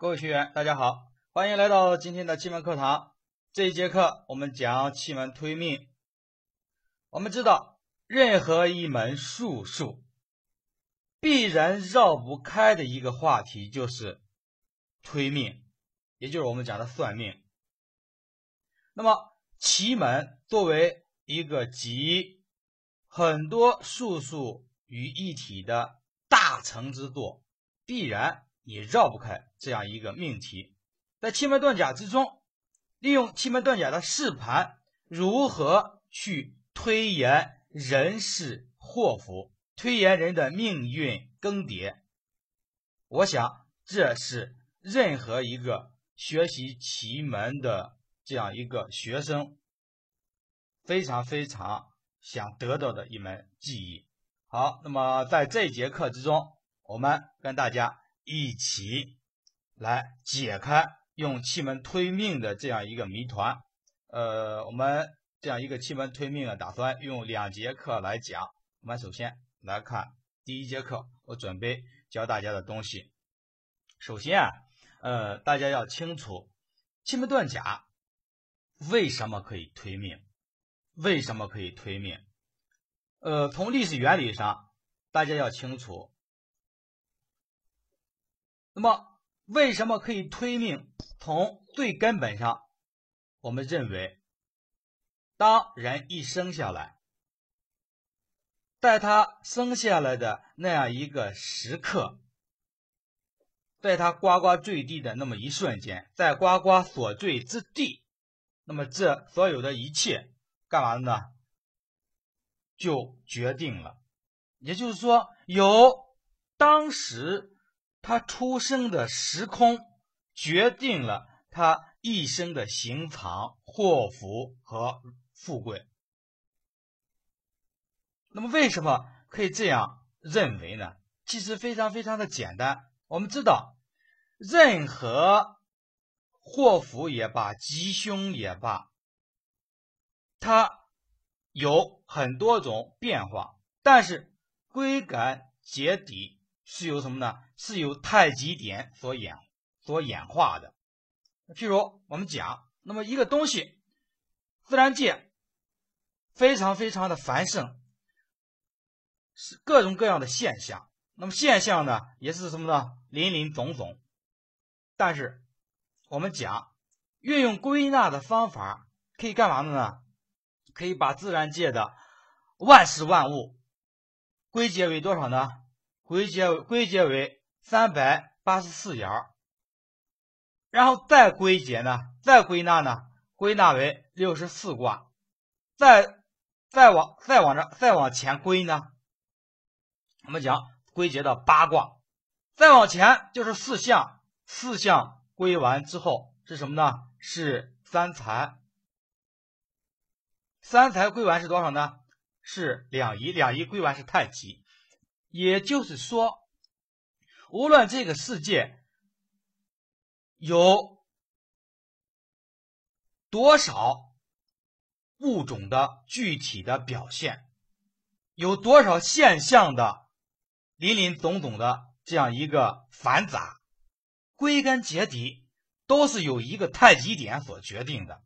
各位学员，大家好，欢迎来到今天的气门课堂。这一节课我们讲气门推命。我们知道，任何一门术数必然绕不开的一个话题就是推命，也就是我们讲的算命。那么奇门作为一个集很多术数于一体的大成之作，必然也绕不开这样一个命题。在奇门遁甲之中，利用奇门遁甲的试盘，如何去推演人事祸福，推演人的命运更迭。我想这是任何一个学习奇门的这样一个学生非常想得到的一门技艺。好，那么在这一节课之中，我们跟大家一起来解开用气门推命的这样一个谜团。我们这样一个气门推命打算用2节课来讲。我们首先来看第一节课，我准备教大家的东西。首先大家要清楚气门遁甲为什么可以推命？为什么可以推命？从历史原理上，大家要清楚。那么为什么可以推命？从最根本上，我们认为，当人一生下来，在他生下来的那样一个时刻，在他呱呱坠地的那么一瞬间，在呱呱所坠之地，那么这所有的一切干嘛的呢？就决定了。也就是说，由当时他出生的时空决定了他一生的行藏、祸福和富贵。那么为什么可以这样认为呢？其实非常的简单。我们知道，任何祸福也罢，吉凶也罢，它有很多种变化，但是归根结底是由什么呢？是由太极点所演化的。譬如我们讲，那么一个东西，自然界非常的繁盛，是各种各样的现象。那么现象呢，也是什么呢？林总总。但是我们讲，运用归纳的方法，可以干嘛呢？可以把自然界的万事万物归结为多少呢？归结为384爻，然后再归结呢？再归纳呢？归纳为64卦。再往前归呢？我们讲归结到8卦。再往前就是4象，4象归完之后是什么呢？是3才。3才归完是多少呢？是2仪，2仪归完是太极。也就是说，无论这个世界有多少物种的具体的表现，有多少现象的林总总的这样一个繁杂，归根结底都是有一个太极点所决定的，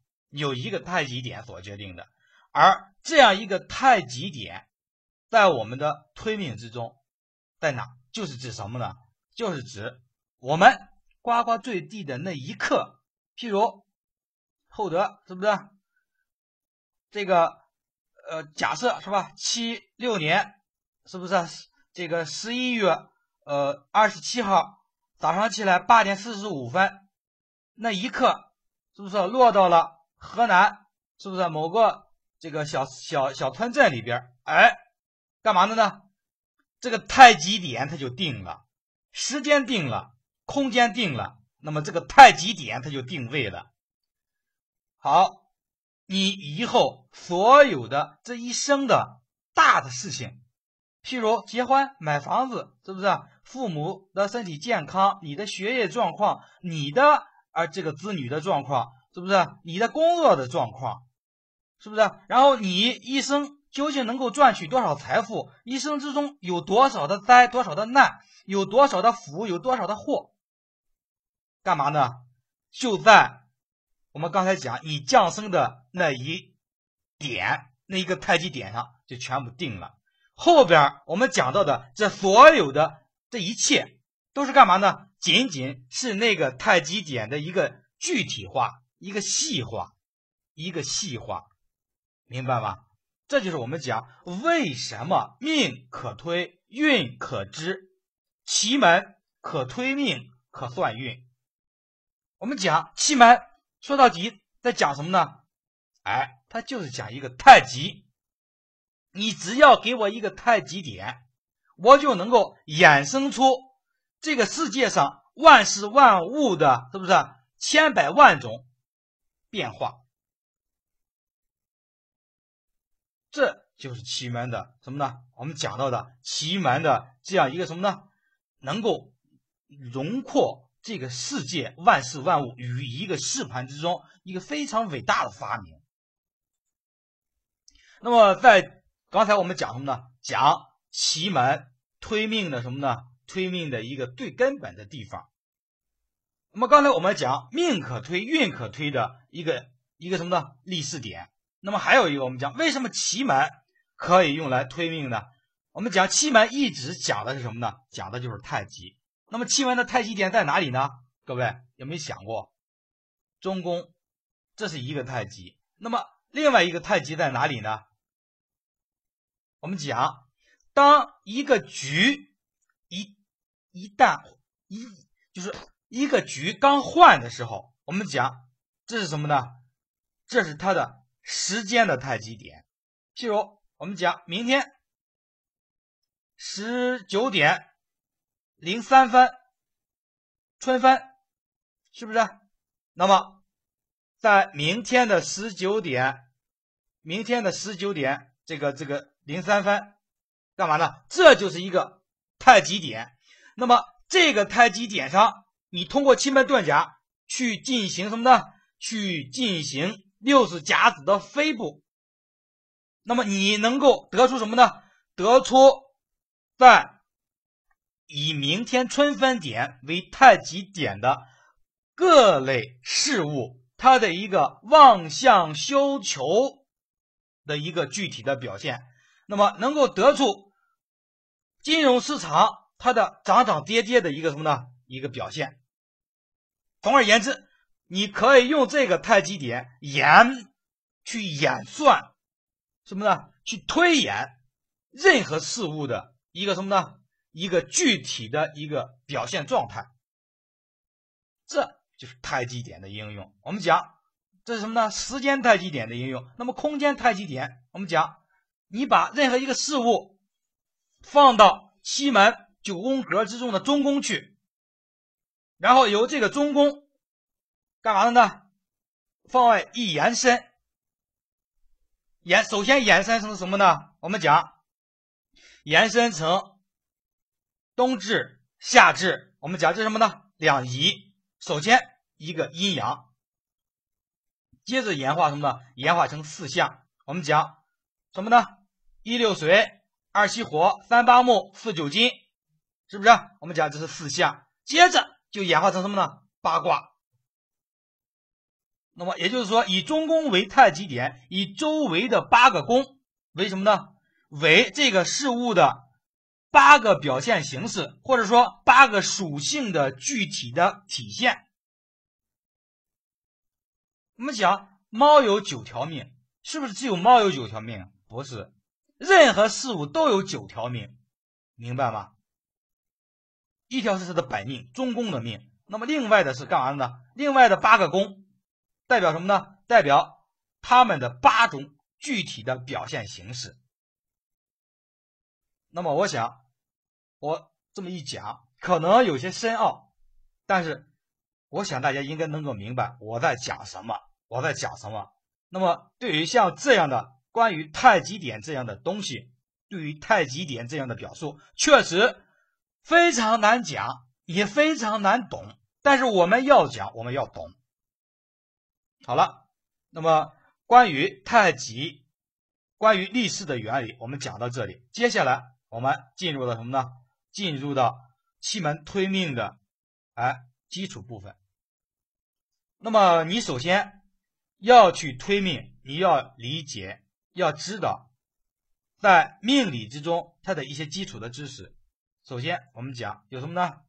而这样一个太极点在我们的推命之中在哪？就是指什么呢？就是指我们呱呱坠地的那一刻。譬如厚德，是不是这个假设是吧，76年，是不是这个11月27号早上起来8点45分那一刻，是不是落到了河南，是不是某个这个小村镇里边？干嘛的呢？这个太极点它就定了，时间定了，空间定了，那么这个太极点它就定位了。好，你以后所有的这一生的大的事情，譬如结婚、买房子，是不是父母的身体健康，你的学业状况，你的这个子女的状况，是不是你的工作的状况，是不是？然后你一生究竟能够赚取多少财富？一生之中有多少的灾，多少的难，有多少的福，有多少的祸？ 干嘛呢？就在我们刚才讲你降生的那一点，那一个太极点上就全部定了。后边我们讲到的这所有的这一切都是干嘛呢？仅仅是那个太极点的一个具体化，一个细化，明白吗？这就是我们讲为什么命可推，运可知，奇门可推命，可算运。我们讲奇门说到底在讲什么呢？它就是讲一个太极。你只要给我一个太极点，我就能够衍生出这个世界上万事万物的，是不是千百万种变化？这就是奇门的什么呢？我们讲到的奇门的这样一个什么呢？能够容括这个世界万事万物于一个试盘之中，一个非常伟大的发明。那么在刚才我们讲什么呢？讲奇门推命的什么呢？推命的一个最根本的地方。那么刚才我们讲命可推，运可推的一个什么呢？立事点。那么还有一个，我们讲为什么奇门可以用来推命呢？我们讲奇门一直讲的是什么呢？讲的就是太极。那么奇门的太极点在哪里呢？各位有没有想过？中宫，这是一个太极。那么另外一个太极在哪里呢？我们讲，当一个局就是一个局刚换的时候，我们讲这是什么呢？这是它的时间的太极点。譬如我们讲明天19点03分春分，是不是？那么在明天的19点这个03分干嘛呢？这就是一个太极点。那么这个太极点上，你通过奇门遁甲去进行什么呢？去进行60甲子的飞布。那么你能够得出什么呢？得出在以明天春分点为太极点的各类事物，它的一个望向修求的一个具体的表现。那么能够得出金融市场它的涨涨跌跌的一个什么呢？一个表现。总而言之，你可以用这个太极点去演算什么呢？去推演任何事物的一个什么呢？一个具体的一个表现状态。这就是太极点的应用。我们讲这是什么呢？时间太极点的应用。那么空间太极点，我们讲你把任何一个事物放到奇门9宫格之中的中宫去，然后由这个中宫干嘛的呢？放外一延伸，首先延伸成什么呢？我们讲延伸成冬至、夏至，我们讲这是什么呢？两仪。首先一个阴阳，接着演化什么呢？演化成4象。我们讲什么呢？1 6水，2 7火，3 8木，4 9金，是不是？我们讲这是4象，接着就演化成什么呢？8卦。那么也就是说，以中宫为太极点，以周围的8个宫为什么呢？为这个事物的8个表现形式，或者说8个属性的具体的体现。我们讲猫有9条命，是不是只有猫有9条命？不是，任何事物都有9条命，明白吗？一条是它的本命，中宫的命。那么另外的是干嘛的呢？另外的8个宫代表什么呢？代表他们的8种具体的表现形式。那么我想我这么一讲可能有些深奥，但是我想大家应该能够明白我在讲什么。那么对于像这样的关于太极点这样的东西，对于太极点这样的表述，确实非常难讲，也非常难懂，但是我们要讲，我们要懂。好了，那么关于太极，关于立事的原理，我们讲到这里。接下来我们进入到什么呢？进入到奇门推命的基础部分。 那么你首先要去推命，你要理解，要知道在命理之中它的一些基础的知识。首先我们讲有什么呢？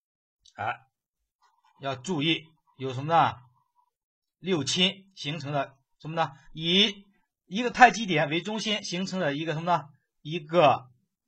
要注意有什么呢？六亲形成的什么呢？以一个太极点为中心形成的一个什么呢？一个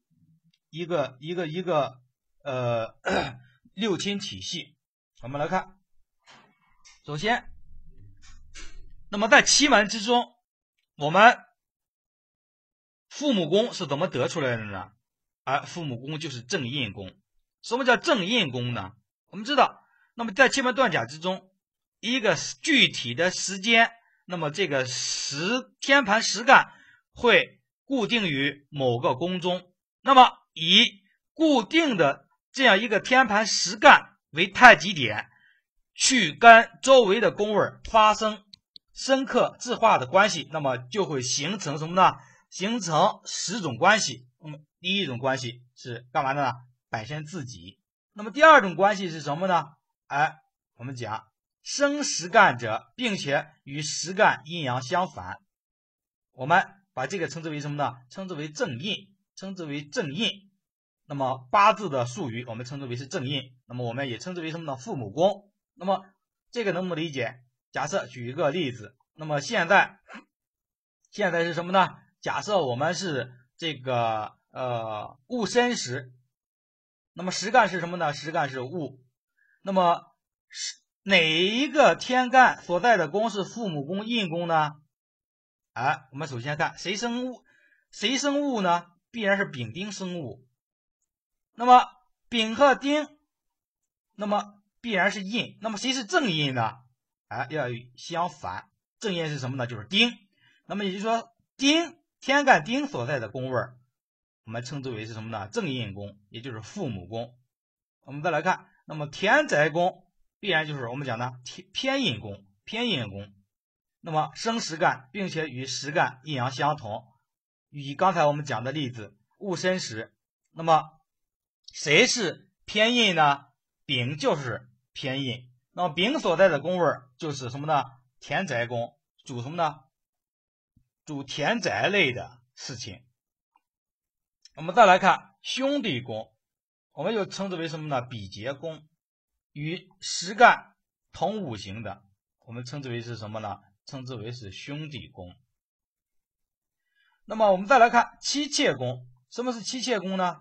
六亲体系。我们来看，首先，那么在奇门之中，我们父母宫是怎么得出来的呢？父母宫就是正印宫。什么叫正印宫呢？我们知道，那么在奇门遁甲之中，一个具体的时间，那么这个天盘实干会固定于某个宫中，那么以固定的这样一个天盘实干为太极点，去跟周围的宫位发生深刻质化的关系，那么就会形成什么呢？形成10种关系。那么第一种关系是干嘛的呢？本身自己。那么第二种关系是什么呢？我们讲生实干者，并且与实干阴阳相反，我们把这个称之为什么呢？称之为正印，称之为正印。那么八字的术语我们称之为是正印，那么我们也称之为什么呢？父母宫。那么这个能不能理解？假设举一个例子，那么现在是什么呢？假设我们是这个戊申时，那么实干是什么呢？实干是戊。那么哪一个天干所在的宫是父母宫、印宫呢？我们首先看谁生戊呢？必然是丙丁生戊。那么丙和丁，那么必然是印。那么谁是正印呢？要相反，正印是什么呢？就是丁。那么也就是说，天干丁所在的宫位，我们称之为是什么呢？正印宫，也就是父母宫。我们再来看，那么田宅宫必然就是我们讲的偏印宫。那么生实干，并且与实干阴阳相同。以刚才我们讲的例子，戊申时，那么谁是偏印呢？丙就是偏印。那么丙所在的宫位就是什么呢？田宅宫，主什么呢？主田宅类的事情。我们再来看兄弟宫，我们又称之为什么呢？比劫宫，与实干同五行的，我们称之为是什么呢？称之为是兄弟宫。那么我们再来看妻妾宫，什么是妻妾宫呢？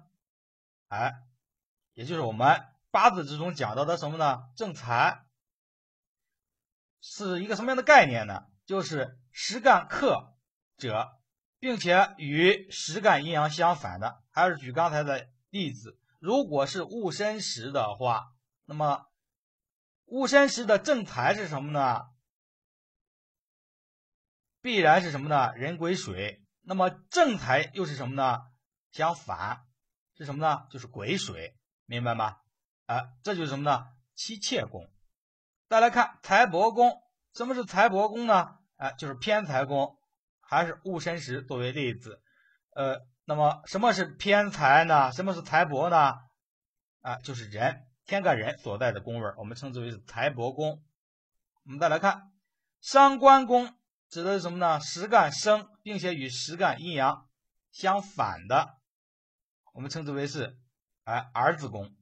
也就是我们八字之中讲到的什么呢？正财，是一个什么样的概念呢？就是实干克者，并且与实干阴阳相反的。还是举刚才的例子，如果是戊申时的话，那么戊申时的正财是什么呢？必然是什么呢？人癸水。那么正财又是什么呢？相反是什么呢？就是癸水，明白吗？这就是什么呢？妻妾宫。再来看财帛宫，什么是财帛宫呢？就是偏财宫，还是戊申时作为例子。那么什么是偏财呢？什么是财帛呢？就是天干人所在的宫位，我们称之为是财帛宫。我们再来看伤官宫，指的是什么呢？实干生，并且与实干阴阳相反的，我们称之为是儿子宫。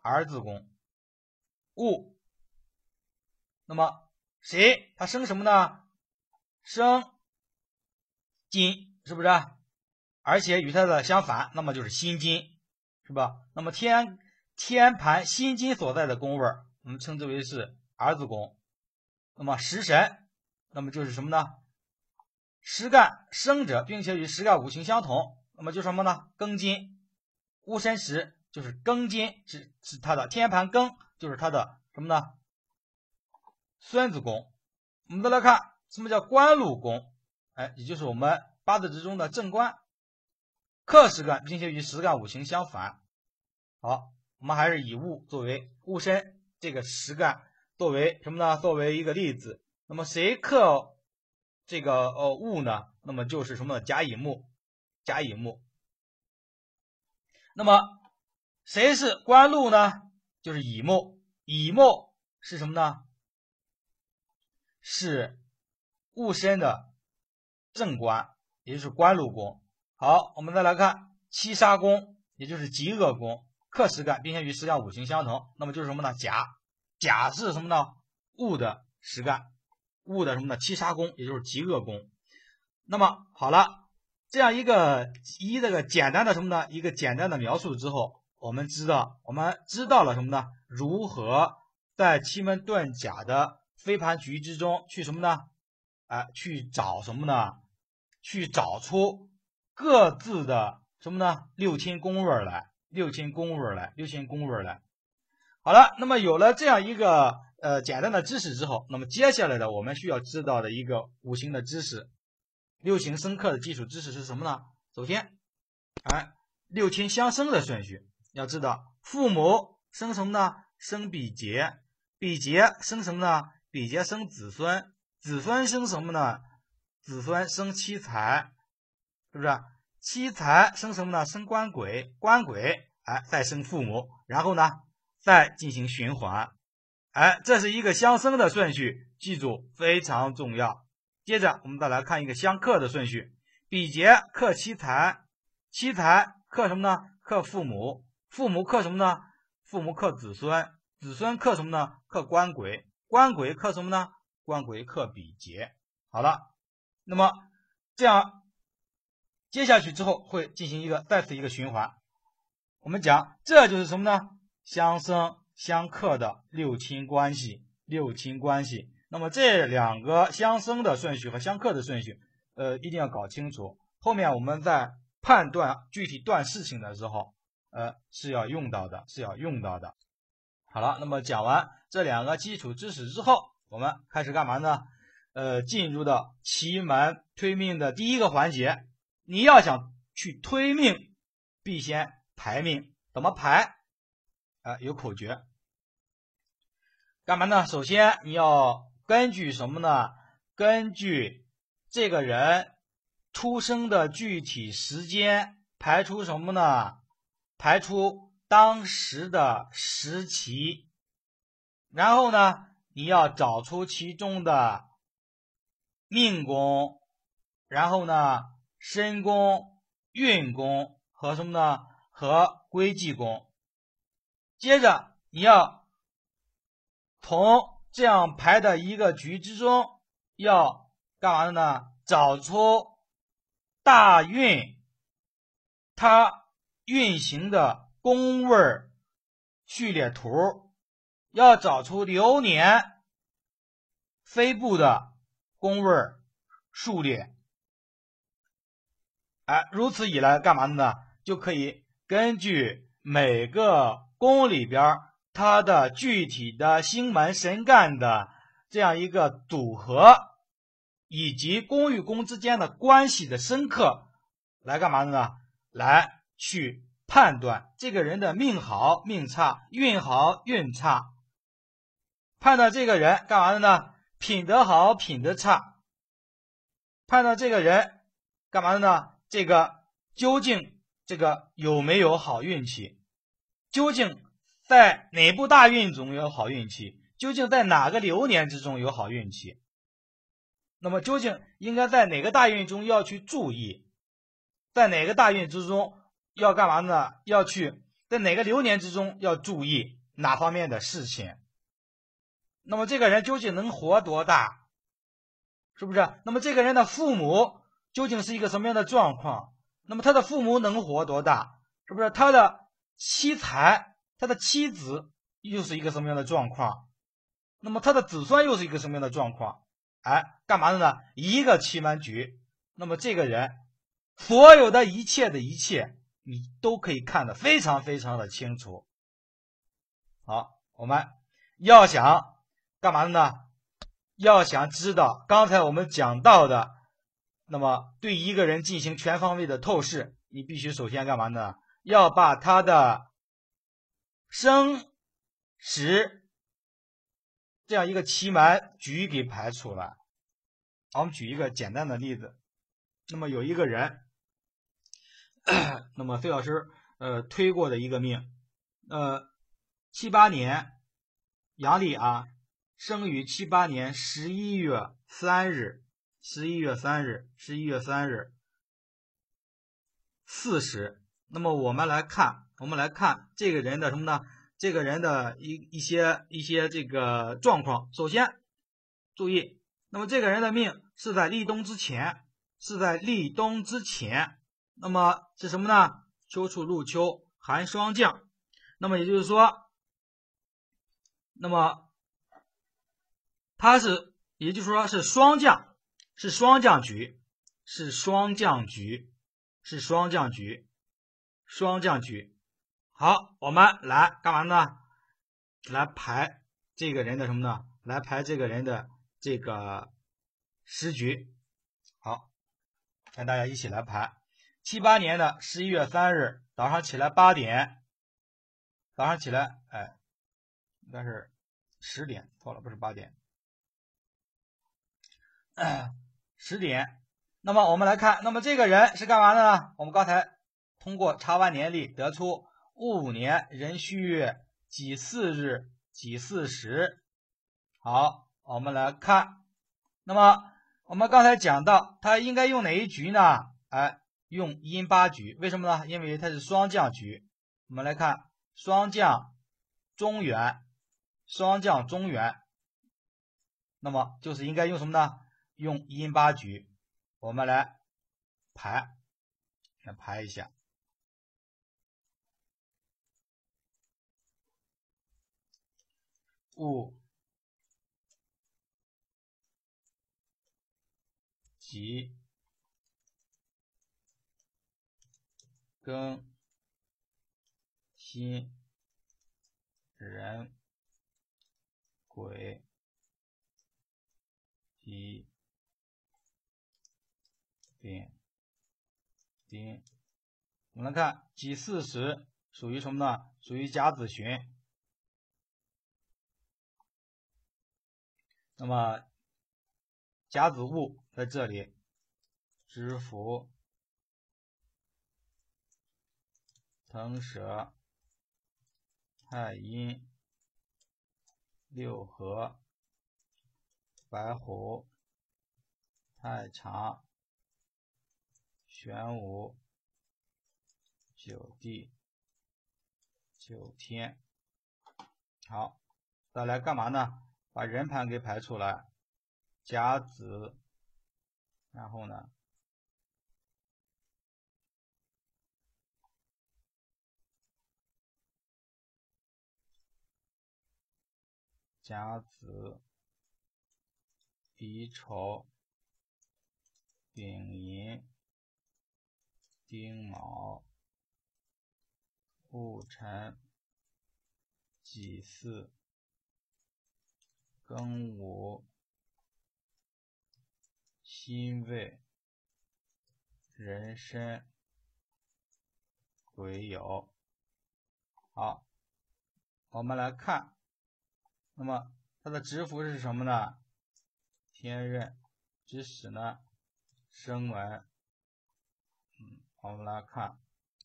戊，那么谁他生什么呢？生金，是不是？而且与它的相反，那么就是辛金，是吧？那么天盘辛金所在的宫位，我们称之为是儿子宫。那么食神，那么就是什么呢？实干生者，并且与实干五行相同，那么就是什么呢？庚金。戊申时就是庚金，是它的天盘庚，就是它的什么呢？孙子宫。我们再来看什么叫官禄宫，也就是我们八字之中的正官，克实干，并且与实干五行相反。好，我们还是以戊作为戊申这个实干作为什么呢？作为一个例子。那么谁克这个戊呢？那么就是什么？甲乙木。那么谁是官禄呢？就是乙木。乙木是什么呢？ 是戊申的正官，也就是官禄宫。好，我们再来看七杀宫，也就是极恶宫，克实干，并且与实干五行相同。那么就是什么呢？甲，甲是什么呢？戊的实干，戊的什么呢？七杀宫，也就是极恶宫。那么好了，这样一个简单的什么呢？一个简单的描述之后，我们知道了什么呢？如何在奇门遁甲的飞盘局之中去什么呢？去找什么呢？去找出各自的什么呢？六亲宫位来。好了，那么有了这样一个简单的知识之后，那么接下来的我们需要知道的一个五行的知识，六行生克的基础知识是什么呢？首先，六亲相生的顺序要知道，父母生什么呢？生比劫，比劫生什么呢？比劫生子孙，子孙生什么呢？子孙生妻财，是不是？妻财生什么呢？生官鬼，官鬼再生父母，然后呢再进行循环。这是一个相生的顺序，记住非常重要。接着我们再来看一个相克的顺序，比劫克妻财，妻财克什么呢？克父母，父母克什么呢？父母克子孙，子孙克什么呢？克官鬼，官鬼克什么呢？官鬼克比劫。好了，那么这样接下去之后会进行再次一个循环。我们讲这就是什么呢？相生相克的六亲关系。那么这两个相生的顺序和相克的顺序一定要搞清楚，后面我们在判断具体断事情的时候是要用到的。好了，那么讲完这两个基础知识之后，我们开始干嘛呢？进入到奇门推命的第一个环节。你要想去推命，必先排命。怎么排？有口诀。干嘛呢？首先你要根据什么呢？根据这个人出生的具体时间，排出什么呢？排出当时的时期，然后呢，你要找出其中的命宫，然后呢，身宫、运宫和什么呢？和归忌宫。接着你要从这样排的一个局之中，要干嘛的呢？找出大运它运行的宫位序列图，要找出流年飞布的宫位数列。如此一来干嘛的呢？就可以根据每个宫里边它的具体的星门神干的这样一个组合，以及宫与宫之间的关系的深刻，来干嘛的呢？来去判断这个人的命好命差，运好运差，判断这个人干嘛的呢？品德好品德差，判断这个人干嘛的呢？这个究竟有没有好运气？究竟在哪部大运中有好运气？究竟在哪个流年之中有好运气？那么究竟应该在哪个大运中要去注意？在哪个大运之中要干嘛呢？要去在哪个流年之中要注意哪方面的事情？那么这个人究竟能活多大？是不是？那么这个人的父母究竟是一个什么样的状况？那么他的父母能活多大？是不是？他的妻财，他的妻子又是一个什么样的状况？那么他的子孙又是一个什么样的状况？干嘛的呢？一个奇门局，那么这个人所有的一切你都可以看得非常非常的清楚。好，我们要想干嘛的呢？要想知道刚才我们讲到的，那么对一个人进行全方位的透视，你必须首先干嘛呢？要把他的生时这样一个奇门局给排出来。好，我们举一个简单的例子。那么有一个人，那么费老师推过的一个命，78年阳历生于78年11月3日，11月3日4时。那么我们来看这个人的什么呢？这个人的一些这个状况。首先注意，那么这个人的命是在立冬之前，那么是什么呢？秋处入秋，寒霜降。那么也就是说，那么它是，也就是说是霜降，是霜降局。好，我们来干嘛呢？来排这个人的什么呢？来排这个人的这个时局。好，跟大家一起来排。78年的11月3日早上起来8点，早上起来，应该是10点，错了，不是8点，10点。那么我们来看，那么这个人是干嘛的呢？我们刚才通过查完年历得出戊午年壬戌月己巳日己巳时。好，我们来看，那么我们刚才讲到他应该用哪一局呢？用阴8局。为什么呢？因为它是霜降局。我们来看霜降中原，那么就是应该用什么呢？用阴8局。我们来排一下。戊己庚辛壬癸己丙丁。我们来看己巳时属于什么呢？属于甲子旬。那么甲子戊在这里，知府、腾蛇、太阴、六合、白虎、太常、玄武、九地、九天。好，再来干嘛呢？把人盘给排出来。甲子，然后呢，甲子、乙丑、丙寅、丁卯、戊辰、己巳、庚午、辛未、壬申、癸酉。好，我们来看，那么它的值符是什么呢？天任，值使呢？生门。我们来看，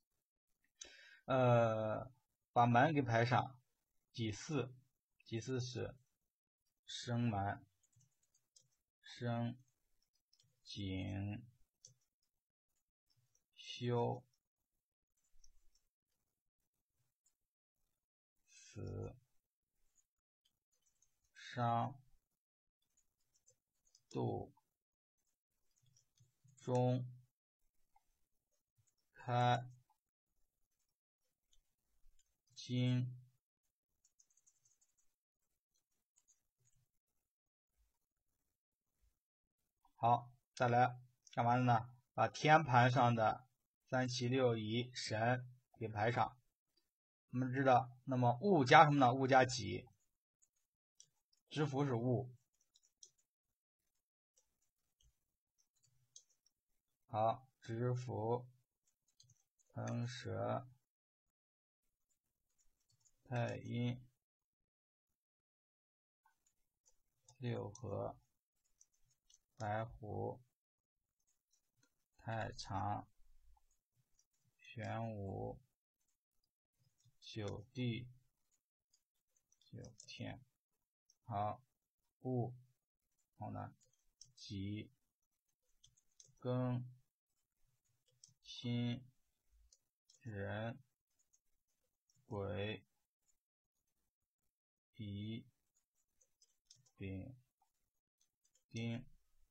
把门给排上。己巳时生门，生井、休、死、伤、度、中、开、金。好，再来干嘛呢？把天盘上的3、7、6、乙、申给排上。我们知道，那么戊加什么呢？戊加己，值符是戊。好，值符腾蛇、太阴、六合、白虎、太常、玄武、九地、九天。好， 戊，然后呢己庚辛壬癸乙丙丁。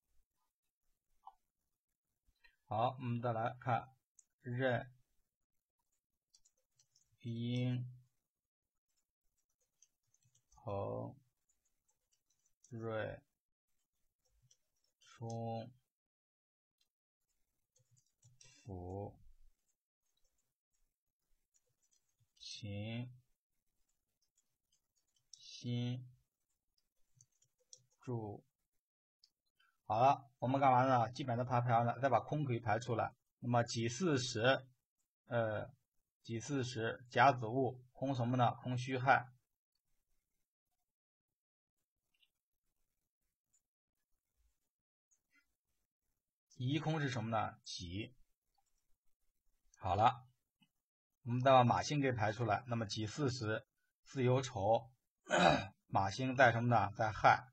好，我们再来看壬寅庚瑞冲辅勤辛祝。好了，我们干嘛呢？基本都排完了，再把空可以排出来。那么己巳时，甲子戊，空什么呢？空戌亥。乙空是什么呢？己。好了，我们再把马星给排出来。那么己巳时，巳酉丑，马星在什么呢？在亥。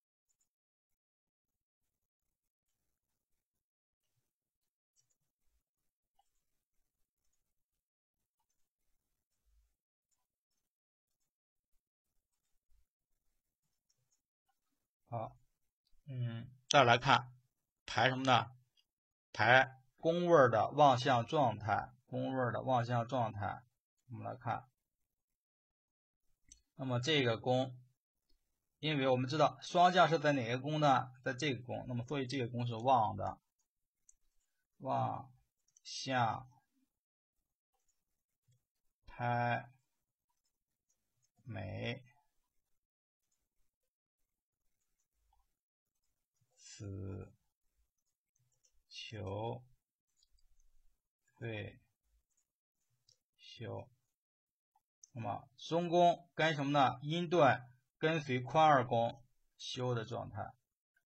好，再来看排什么呢？排宫位的望向状态，宫位的望向状态。我们来看，那么这个宫，因为我们知道霜降是在哪个宫呢？在这个宫，那么所以这个宫是旺的，望向拍美死囚对休。那么松宫跟什么呢？阴遁跟随宽二宫休的状态。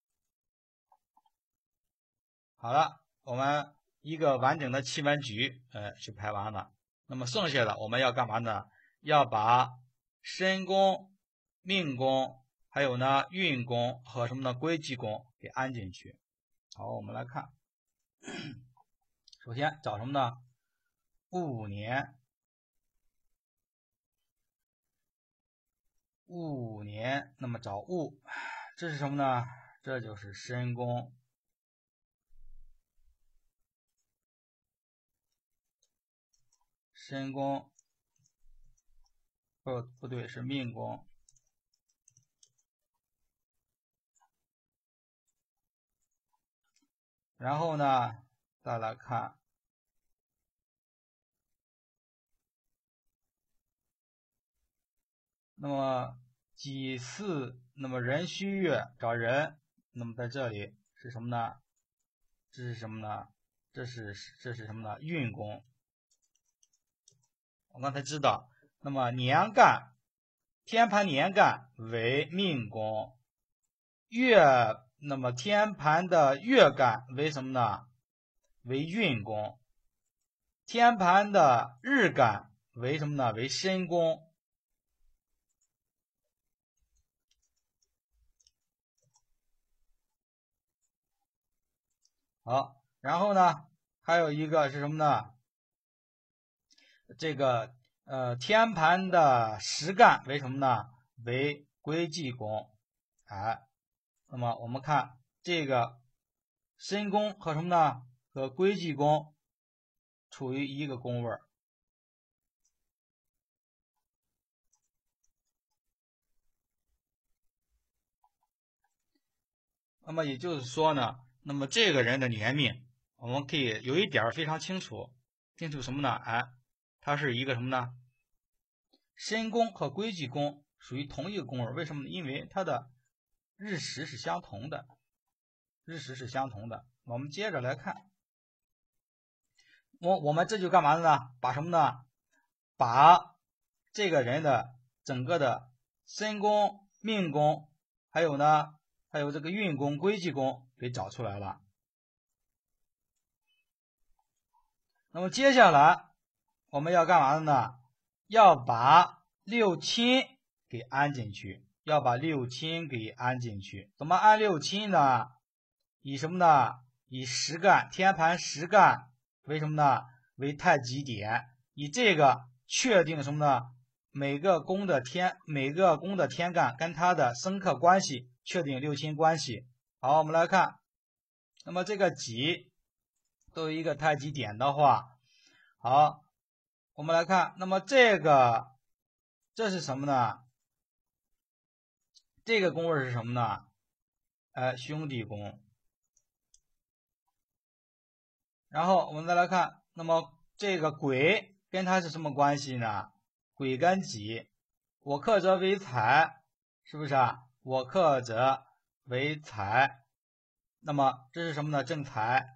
好了，我们一个完整的奇门局是排完了。那么剩下的我们要干嘛呢？要把申宫、命宫，还有呢运宫和什么呢归忌宫给安进去。好，我们来看，首先找什么呢？戊午年，戊午年，那么找戊，这是什么呢？这就是申宫。申宫，不对，是命宫。然后呢，再来看，那么己巳，那么壬戌月找壬，那么在这里是什么呢？这是什么呢？这是什么呢？运宫。我刚才知道，那么年干，天盘年干为命宫，那么天盘的月干为什么呢？为运宫。天盘的日干为什么呢？为申宫。好，然后呢，还有一个是什么呢？这个天盘的时干为什么呢？为归忌宫。那么我们看这个申宫和什么呢？和归忌宫处于一个宫位。那么也就是说呢，那么这个人的年命，我们可以有一点非常清楚什么呢？它是一个什么呢？申宫和归忌宫属于同一个宫位，为什么呢？因为它的日时是相同的，我们接着来看，我们这就干嘛呢？把什么呢？把这个人的整个的申宫、命宫，还有这个运宫、归忌宫给找出来了。那么接下来我们要干嘛呢？要把六亲给安进去， 要把六亲给安进去。怎么安六亲呢？以什么呢？以实干，天盘实干为什么呢？为太极点，以这个确定什么呢？每个宫的天干跟它的生克关系，确定六亲关系。好，我们来看，那么这个己都有一个太极点的话，好，我们来看，那么这是什么呢？这个宫位是什么呢？兄弟宫。然后我们再来看，那么这个癸跟它是什么关系呢？癸跟己，我克则为财，是不是啊？我克则为财，那么这是什么呢？正财。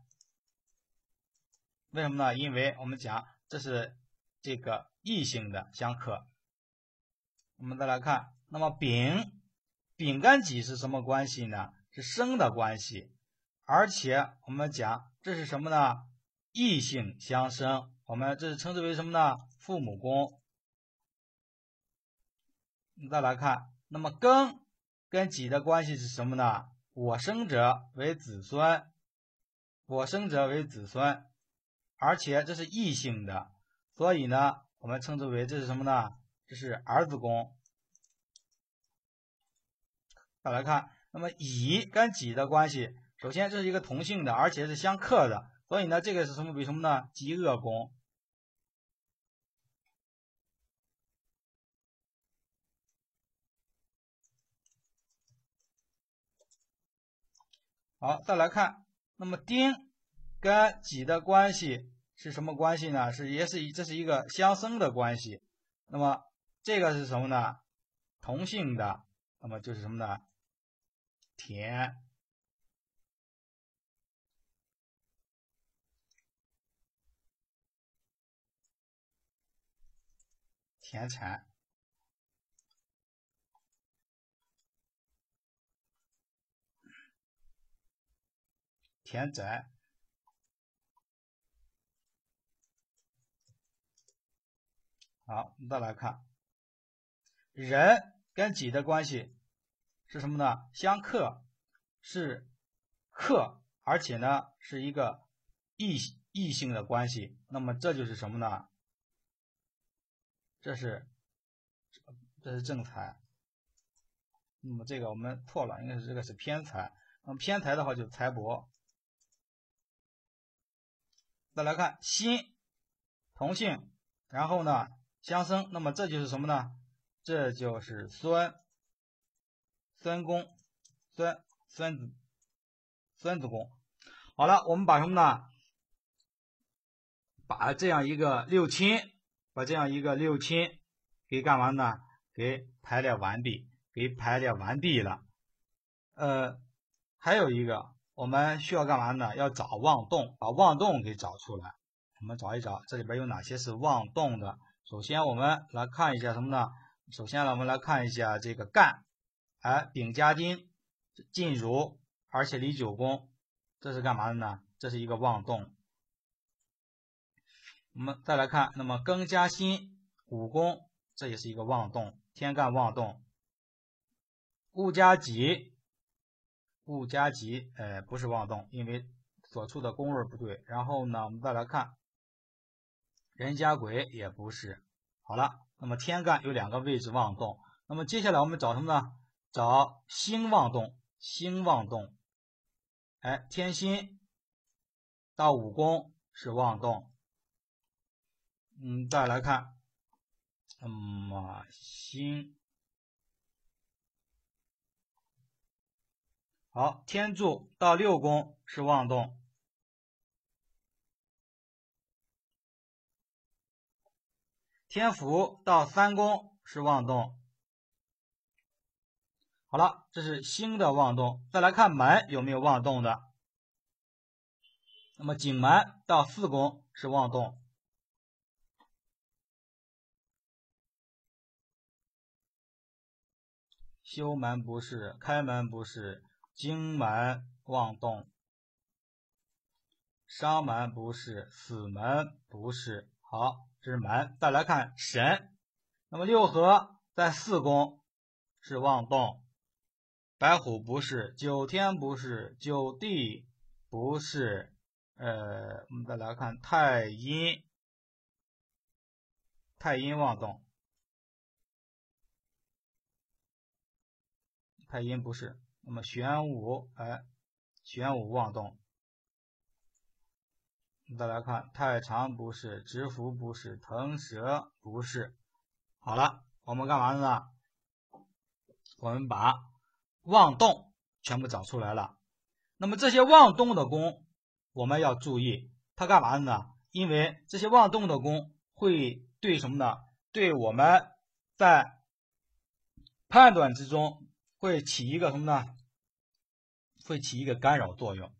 为什么呢？因为我们讲这是这个异性的相克。我们再来看，那么丙跟己是什么关系呢？是生的关系，而且我们讲这是什么呢？异性相生，我们这是称之为什么呢？父母宫。你再来看，那么庚跟己的关系是什么呢？我生者为子孙，我生者为子孙，而且这是异性的，所以呢，我们称之为这是什么呢？这是儿子宫。再来看，那么乙跟己的关系，首先这是一个同性的，而且是相克的，所以呢，这个是什么？为什么呢？极恶宫。好，再来看，那么丁跟己的关系是什么关系呢？这是一个相生的关系。那么这个是什么呢？同性的，那么就是什么呢？田产。田宅。好，我们再来看，人跟己的关系是什么呢？相克，是克，而且呢是一个异性的关系。那么这就是什么呢？这是正财。那么这个我们错了，应该是这个是偏财。那么偏财的话就是财帛。再来看辛同性，然后呢相生，那么这就是什么呢？这就是孙宫，孙子宫。好了，我们把什么呢？把这样一个六亲给干嘛呢？给排列完毕了。还有一个我们需要干嘛呢？要找妄动，把妄动给找出来。我们找一找这里边有哪些是妄动的。首先我们来看一下什么呢？首先呢，我们来看一下这个干，丙加丁进入，而且离九宫，这是干嘛的呢？这是一个妄动。我们再来看，那么庚加辛五宫，这也是一个妄动，天干妄动。戊加己，不是妄动，因为所处的宫位不对。然后呢，我们再来看壬加癸，也不是。好了，那么天干有两个位置妄动，那么接下来我们找什么呢？找辛妄动。天辛到五宫是妄动。再来看，辛。好，天柱到六宫是妄动。天府到三宫是妄动。好了，这是辛的妄动。再来看门有没有妄动的。那么景门到四宫是妄动。休门不是，开门不是，经门妄动。伤门不是，死门不是。好，这是门。再来看神，那么六合在四宫， 是妄动，白虎不是，九天不是，九地不是，我们再来看太阴，太阴妄动，太阴不是，那么玄武，玄武妄动。再来看太常不是，直符不是，腾蛇不是。好了，我们干嘛呢？我们把妄动全部找出来了。那么这些妄动的宫，我们要注意，它干嘛呢？因为这些妄动的宫会对什么呢？对我们在判断之中会起一个什么呢？会起一个干扰作用，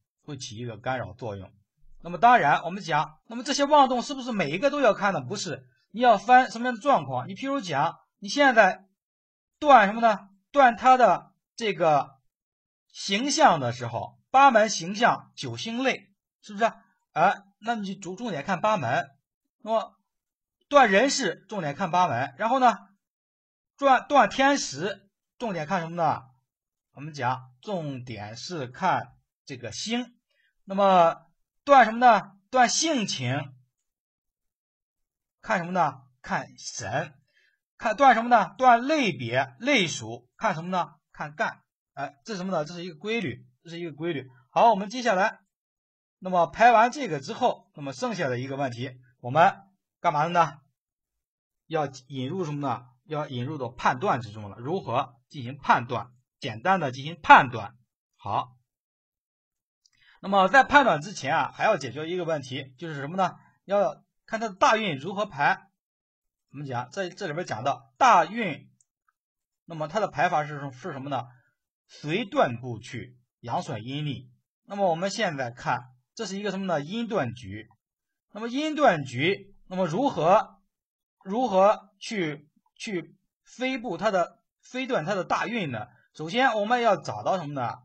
那么当然，我们讲，那么这些妄动是不是每一个都要看的？不是，你要分什么样的状况。你譬如讲，你现在断什么呢？断它的这个形象的时候，八门形象九星类，是不是？那你就重点看八门。那么断人事，重点看八门。然后呢，断天时，重点看什么呢？我们讲，重点是看这个星。那么断什么呢？断性情，看什么呢？看神。断什么呢？断类别类属，看什么呢？看干。这是什么呢？这是一个规律，好，我们接下来，那么排完这个之后，那么剩下的一个问题，我们干嘛呢？要引入什么呢？要引入到判断之中了。如何进行判断？简单的进行判断。好，那么在判断之前还要解决一个问题，就是什么呢？要看它的大运如何排。我们讲这里边讲到大运，那么它的排法是什么呢？随断部去，阳损阴历。那么我们现在看，这是一个什么呢？阴断局。那么阴断局，那么如何去飞断它的大运呢？首先我们要找到什么呢？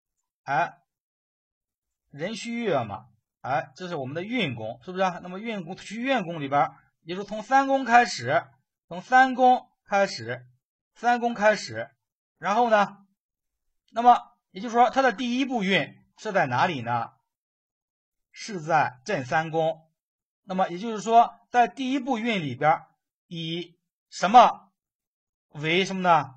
壬戌月嘛，这是我们的运宫，是不是？那么运宫里边，也就是从三宫开始，然后呢，那么也就是说它的第一步运是在哪里呢？是在震三宫。那么也就是说，在第一步运里边，以什么为什么呢？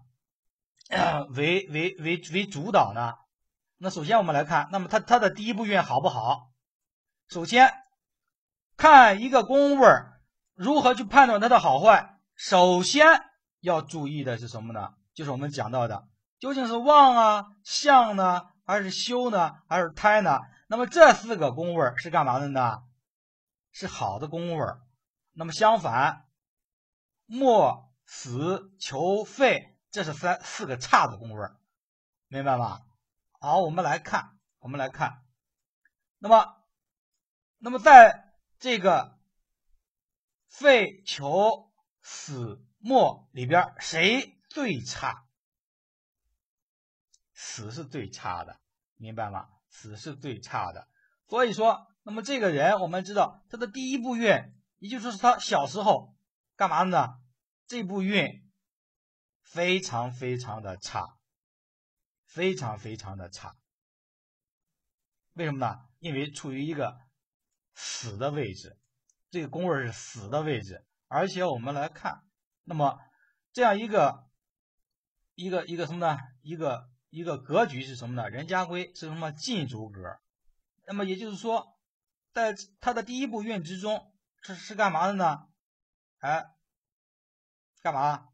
为主导呢？那首先我们来看，那么它的第一步运好不好？首先看一个宫位如何去判断它的好坏，首先要注意的是什么呢？就是我们讲到的，究竟是旺啊、相呢，还是休呢，还是胎呢？那么这四个宫位是干嘛的呢？是好的宫位。那么相反，末、死、囚、废，这是四个差的宫位，明白吗？好，我们来看，那么在这个废、囚、死、末里边，谁最差？死是最差的，明白吗？死是最差的。所以说，那么这个人我们知道他的第一步运，也就是说他小时候干嘛呢？这步运非常的差，为什么呢？因为处于一个死的位置，这个宫位是死的位置，而且我们来看，那么这样一个什么呢？一个格局是什么呢？人家规是什么？进主格。那么也就是说，在它的第一步运之中，是干嘛的呢？干嘛？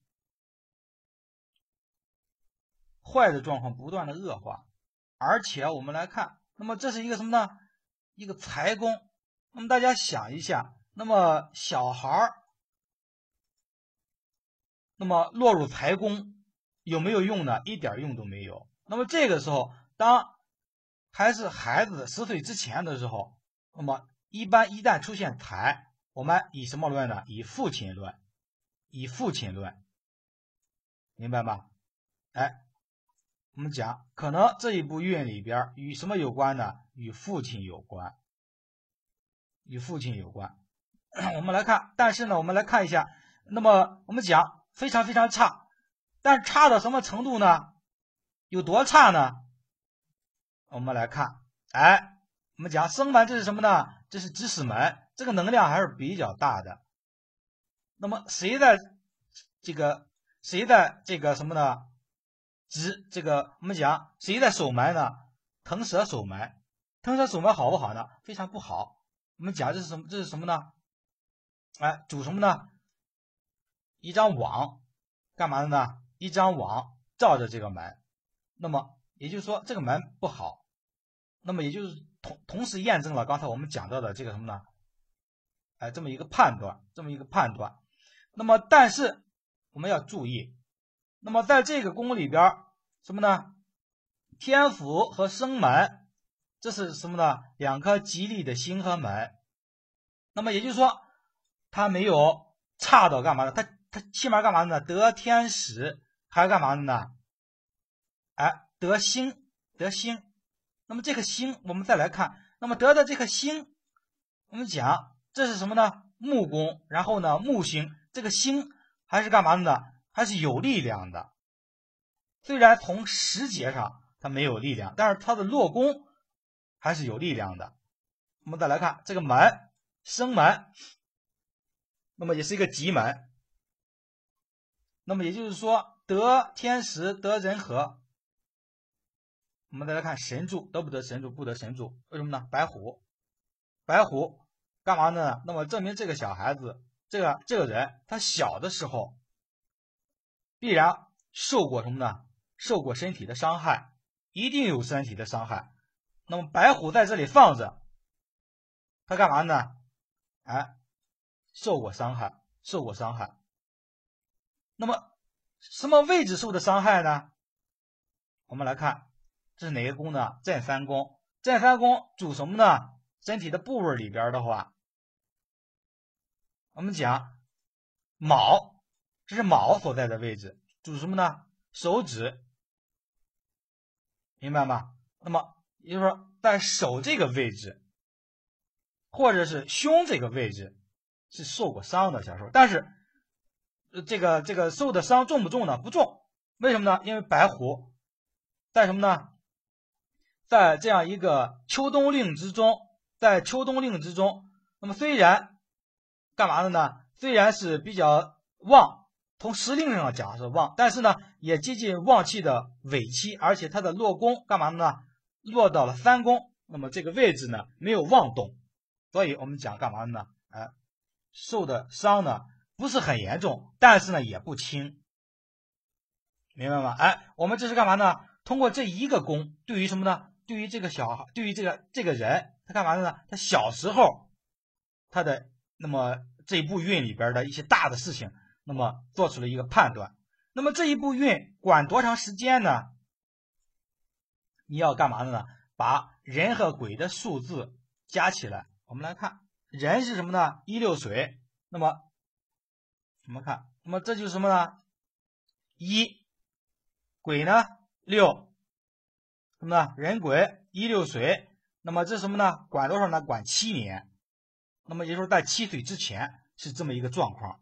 坏的状况不断的恶化，而且我们来看，那么这是一个什么呢？一个财宫。那么大家想一下，那么小孩那么落入财宫有没有用呢？一点用都没有。那么这个时候，当还是孩子10岁之前的时候，那么一旦出现财，我们以什么论呢？以父亲论，明白吗？我们讲可能这一步运里边与什么有关呢？与父亲有关。我们来看，但是呢，我们来看一下，那么我们讲非常差。 但差到什么程度呢？有多差呢？我们来看，我们讲生门这是什么呢？这是指使门，这个能量还是比较大的。那么谁在这个什么呢？我们讲谁在守门呢？腾蛇守门，腾蛇守门好不好呢？非常不好。我们讲这是什么？这是什么呢？主什么呢？一张网，干嘛的呢？一张网罩着这个门，那么也就是说这个门不好。那么也就是同时验证了刚才我们讲到的这个什么呢？这么一个判断。那么但是我们要注意，那么在这个宫里边什么呢？天府和生门，这是什么呢？两颗吉利的星和门。那么也就是说它没有差到干嘛的？它起码干嘛的呢？得天使，还干嘛的呢？得星。那么这个星我们再来看，那么得的这个星，我们讲这是什么呢？木宫，然后呢木星，这个星还是干嘛的呢？还是有力量的。虽然从时节上它没有力量，但是它的落宫还是有力量的。我们再来看这个门，生门，那么也是一个吉门。那么也就是说得天时，得人和。我们再来看神助，得不得神助？不得神助。为什么呢？白虎干嘛呢？那么证明这个小孩子，这个人，他小的时候必然受过什么呢？受过身体的伤害，一定有身体的伤害。那么白虎在这里放着，他干嘛呢？受过伤害。那么什么位置受的伤害呢？我们来看，这是哪个宫呢？震三宫。震三宫主什么呢？身体的部位里边的话，我们讲卯，这是卯所在的位置，主什么呢？手指，明白吗？那么也就是说，在手这个位置，或者是胸这个位置是受过伤的小时候，但是这个受的伤重不重呢？不重。为什么呢？因为白虎在什么呢？在这样一个秋冬令之中，那么虽然干嘛的呢？虽然是比较旺，从时令上讲是旺，但是呢也接近旺气的尾期，而且它的落宫干嘛的呢？落到了三宫，那么这个位置呢没有旺动，所以我们讲干嘛的呢？受的伤呢不是很严重，但是呢也不轻，明白吗？我们这是干嘛呢？通过这一个宫，对于什么呢？对于这个小孩，对于这个人，他干嘛的呢？他小时候他的那么这一步运里边的一些大的事情，那么做出了一个判断。那么这一步运管多长时间呢？你要干嘛的呢？把人和鬼的数字加起来。我们来看，人是什么呢？16水。那么我们看，那么这就是什么呢？1，鬼呢6，什么呢？人鬼16水。那么这是什么呢？管多少呢？管7年。那么也就是在7岁之前是这么一个状况。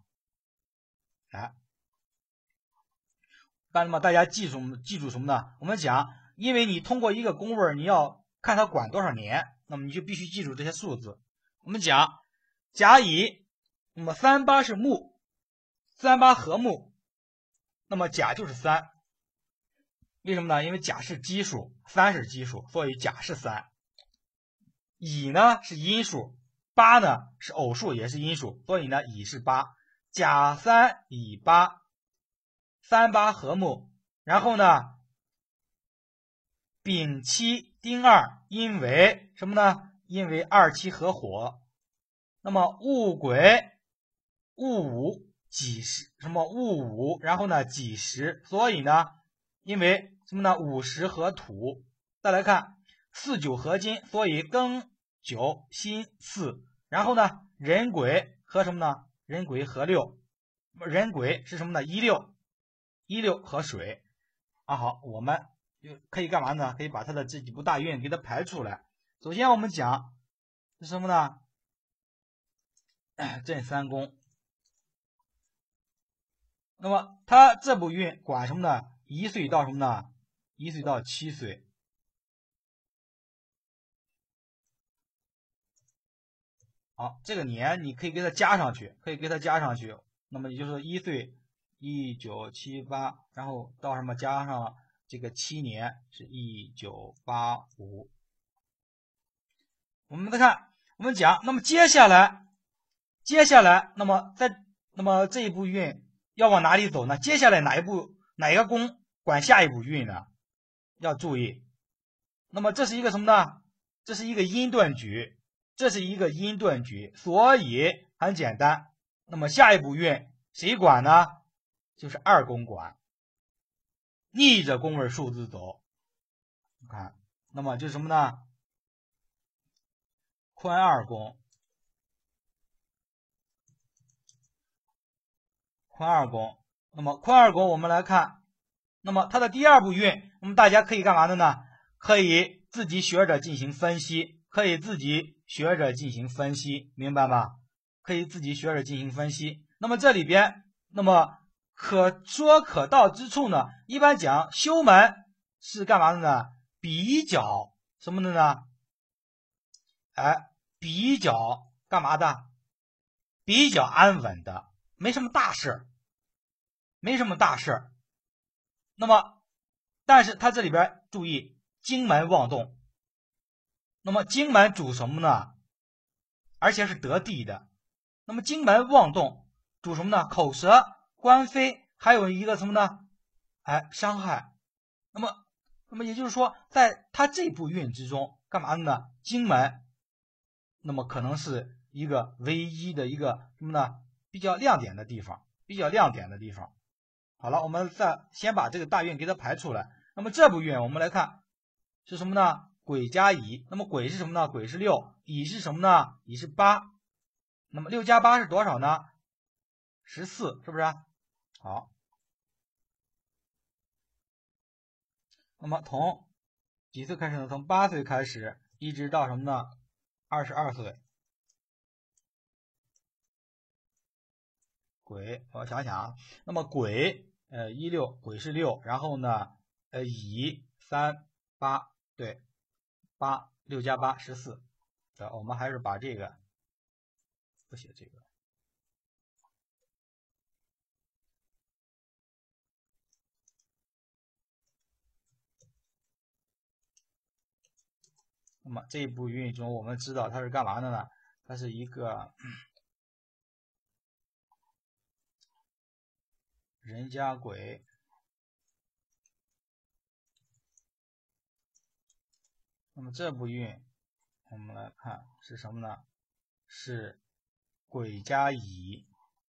那么大家记住什么呢？我们讲，因为你通过一个宫位，你要看它管多少年，那么你就必须记住这些数字。我们讲甲乙，那么38是木，38合木，那么甲就是3。为什么呢？因为甲是奇数，3是奇数，所以甲是3。乙呢是阴数，8呢是偶数，也是阴数，所以呢乙是8。甲3乙8，38合木。然后呢丙7丁2，因为什么呢？因为27合火。那么戊癸戊午己时，什么戊午，然后呢己时，所以呢因为什么呢？午时合土。再来看巳9合金，所以庚9辛巳。然后呢壬癸合什么呢？壬癸合6。壬癸是什么呢？16合水。好，我们就可以干嘛呢？可以把它的这几步大运给它排出来。首先我们讲是什么呢？震三宫。 那么它这部运管什么呢？1岁到什么呢？1岁到7岁。好，这个年你可以给它加上去，那么也就是说1岁1978，然后到什么加上这个7年是1985。我们再看，我们讲，那么接下来，那么这一步运要往哪里走呢？接下来哪一个宫管下一步运呢？要注意，那么这是一个什么呢？这是一个阴遁局，所以很简单。那么下一步运谁管呢？就是2宫管，逆着宫位数字走。看，那么就是什么呢？坤2宫，那么坤2宫我们来看，那么它的第2步运，那么大家可以干嘛的呢？可以自己学着进行分析，明白吗？可以自己学着进行分析。那么这里边，那么可说可道之处呢，一般讲修门是干嘛的呢？比较什么的呢？比较干嘛的？比较安稳的，没什么大事。那么，但是它这里边注意经门妄动。那么经门主什么呢？而且是得地的。那么经门妄动主什么呢？口舌、官非，还有一个什么呢？伤害。那么也就是说，在它这部运之中，干嘛呢？经门，那么可能是一个唯一的一个什么呢？比较亮点的地方。好了，我们先把这个大运给它排出来。那么这部运我们来看是什么呢？癸加乙。那么癸是什么呢？癸是6，乙是什么呢？乙是8。那么6加8是多少呢？14，是不是？好，那么从几岁开始呢？从8岁开始，一直到什么呢？22岁。癸，我想想啊，那么癸16，癸是6，然后呢乙3 8，对，6加8 14。我们还是把这个不写这个。那么这一步运中，我们知道它是干嘛的呢？它是一个人加癸。那么这步运我们来看是什么呢？是癸加乙。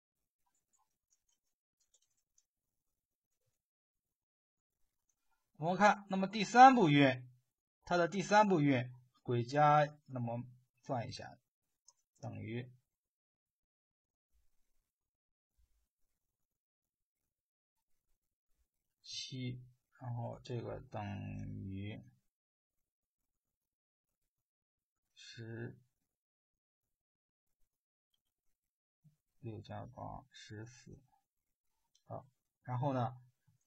我们看，那么第3步运，它的第3步运癸加，那么算一下，等于7，然后这个等于6加8 14。好，然后呢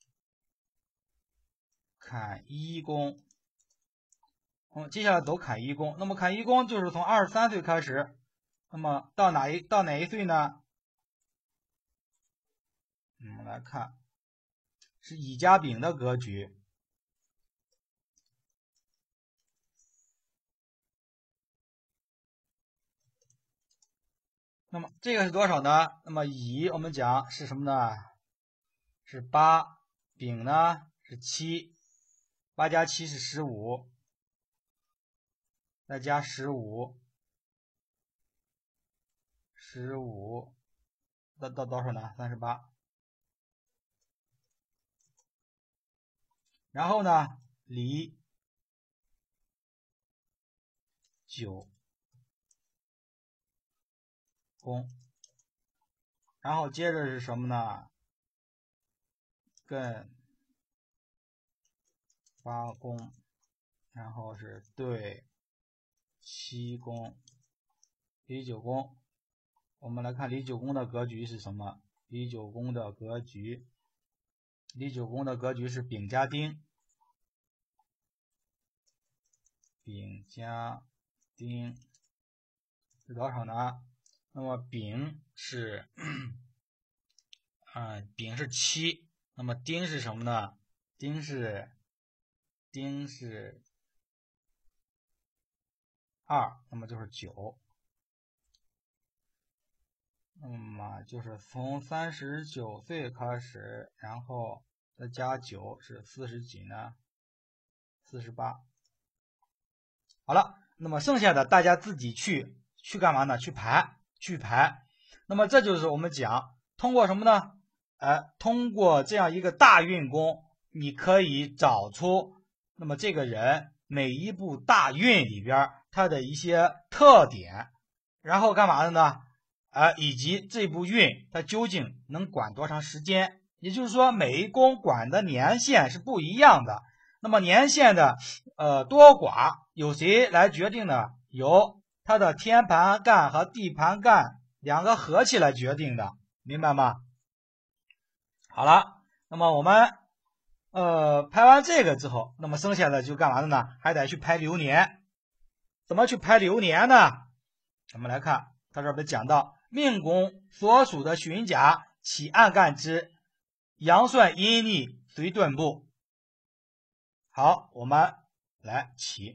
坎1宫。接下来走坎1宫。那么坎1宫就是从23岁开始，那么到哪一岁呢？我们来看，是乙加丙的格局。那么这个是多少呢？那么乙我们讲是什么呢？是8，丙呢是7，8加7是15，再加15，到多少呢？38。然后呢，离9宫，然后接着是什么呢？艮8宫，然后是兑7宫，离9宫。我们来看离9宫的格局是什么？ 离九宫的格局，离九宫的格局是丙加丁，丙加丁是多少呢？那么丙是丙是7，那么丁是什么呢？丁是2，那么就是9。那么就是从39岁开始，然后再加9是40几呢？48。好了，那么剩下的大家自己去干嘛呢？去排。那么这就是我们讲通过什么呢？通过这样一个大运宫，你可以找出那么这个人每一部大运里边他的一些特点，然后干嘛的呢？以及这部运它究竟能管多长时间？也就是说，每一宫管的年限是不一样的。那么年限的多寡由谁来决定呢？由它的天盘干和地盘干两个合起来决定的，明白吗？好了，那么我们排完这个之后，那么剩下的就干嘛的呢？还得去排流年。怎么去排流年呢？我们来看，他这边讲到命宫所属的旬甲起暗干支，阳算阴逆随顿部。好，我们来起。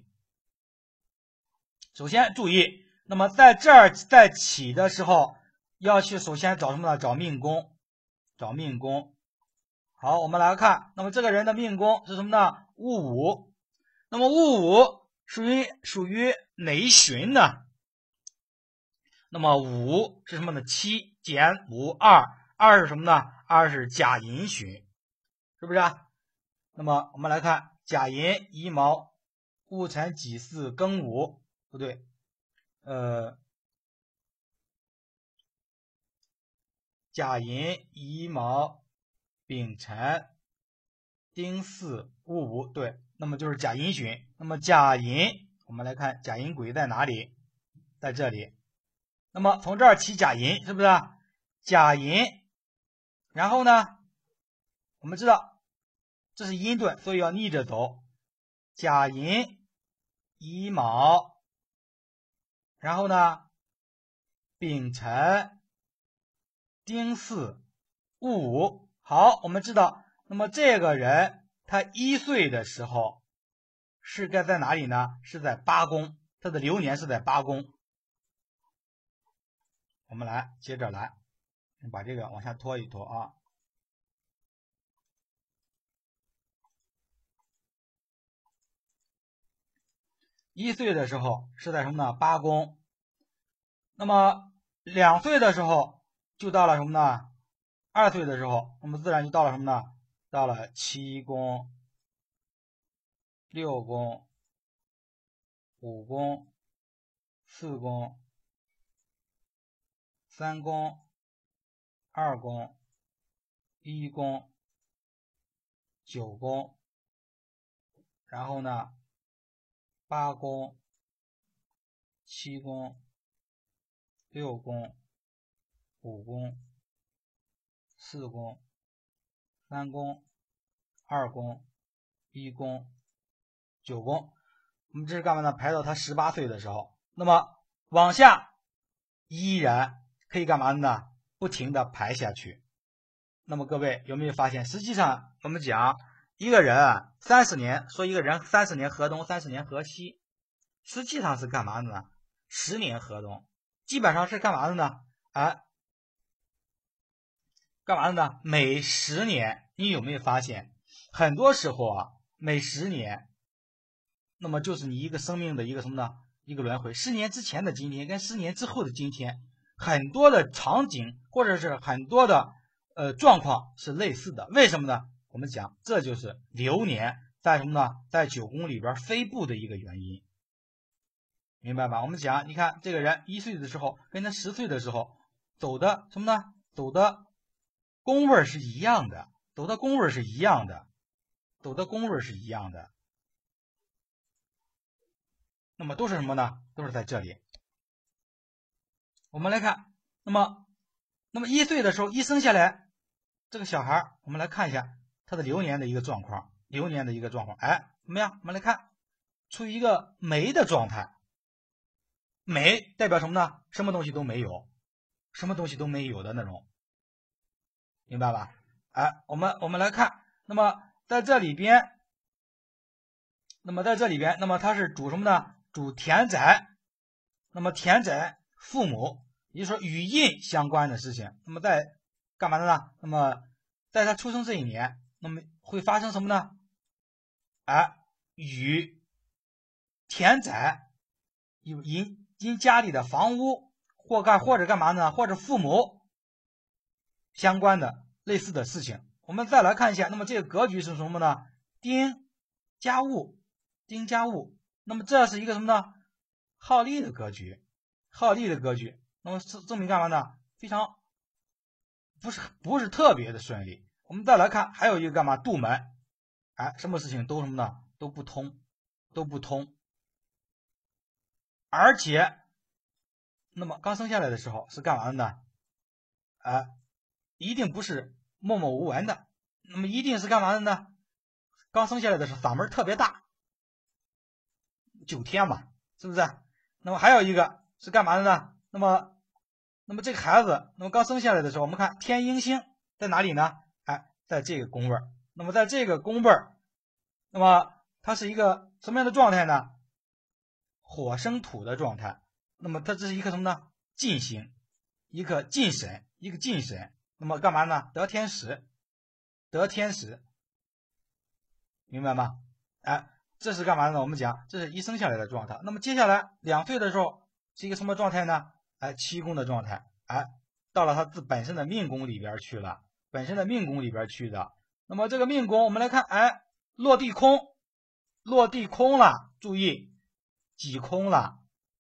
首先注意，那么在这儿在起的时候，要去首先找什么呢？找命宫。好，我们来看，那么这个人的命宫是什么呢？戊午。那么戊午属于哪一旬呢？那么午是什么呢？7减5 2是什么呢？2是甲寅旬，是不是？那么我们来看甲寅乙卯戊辰己巳庚午，不对，甲寅乙卯丙辰丁巳戊午，对，那么就是甲寅旬。那么甲寅，我们来看甲寅癸在哪里？在这里。那么从这儿起甲寅，是不是？甲寅，然后呢，我们知道这是阴遁，所以要逆着走。甲寅乙卯，然后呢，丙辰丁巳戊午。好，我们知道，那么这个人他1岁的时候是该在哪里呢？是在8宫，他的流年是在8宫。我们来接着来，把这个往下拖一拖啊。1岁的时候是在什么呢？8宫。那么2岁的时候就到了什么呢？2岁的时候，那么自然就到了什么呢？到了7宫、6宫、5宫、4宫、3宫、2宫、1宫、9宫，然后呢8宫、7宫、6宫、5宫、4宫、3宫、2宫、1宫、9宫。我们这是干嘛呢？排到他18岁的时候。那么往下依然可以干嘛呢？不停的排下去。那么各位有没有发现，实际上我们讲一个人30年，说一个人30年河东30年河西，实际上是干嘛的呢？10年河东，基本上是干嘛的呢？干嘛的呢？每10年，你有没有发现，很多时候啊，每10年，那么就是你一个生命的一个什么呢？一个轮回。10年之前的今天跟10年之后的今天，很多的场景或者是很多的状况是类似的。为什么呢？我们讲这就是流年在什么呢？在9宫里边飞布的一个原因，明白吧？我们讲，你看这个人1岁的时候跟他10岁的时候走的什么呢？走的宫位是一样的，走的宫位是一样的。那么都是什么呢？都是在这里。我们来看，那么那么1岁的时候一生下来，这个小孩我们来看一下他的流年的一个状况，哎，怎么样？我们来看，处于一个没的状态，没代表什么呢？什么东西都没有，什么东西都没有的那种，明白吧？哎，我们来看，那么在这里边，那么它是主什么呢？主田宅，那么田宅父母，也就是说与印相关的事情。那么在干嘛的呢？那么在他出生这一年，那么会发生什么呢？哎，与田宅因家里的房屋或者干嘛呢？或者父母相关的类似的事情。我们再来看一下，那么这个格局是什么呢？丁家务，那么这是一个什么呢？耗力的格局，那么证明干嘛呢？非常不是特别的顺利。我们再来看，还有一个干嘛？杜门，哎，什么事情都什么呢？都不通，而且，那么刚生下来的时候是干嘛的呢？哎，一定不是默默无闻的，那么一定是干嘛的呢？刚生下来的时候嗓门特别大，9天嘛，是不是？那么还有一个是干嘛的呢？那么这个孩子，那么刚生下来的时候，我们看天鹰星在哪里呢？哎，在这个宫位。那么在这个宫位，那么它是一个什么样的状态呢？火生土的状态。那么它这是一颗什么呢？进星，一个进神。那么干嘛呢？得天使，明白吗？哎，这是干嘛呢？我们讲这是一生下来的状态。那么接下来2岁的时候是一个什么状态呢？哎，7宫的状态。哎，到了他本身的命宫里边去了，那么这个命宫我们来看，哎，落地空了，注意几空了，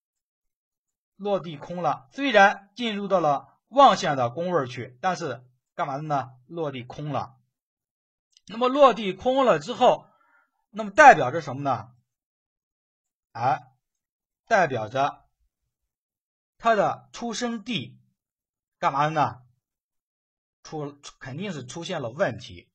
虽然进入到了旺相的宫位去，但是干嘛的呢？落地空了。那么落地空了之后，那么代表着什么呢？哎，代表着他的出生地干嘛的呢？肯定是出现了问题，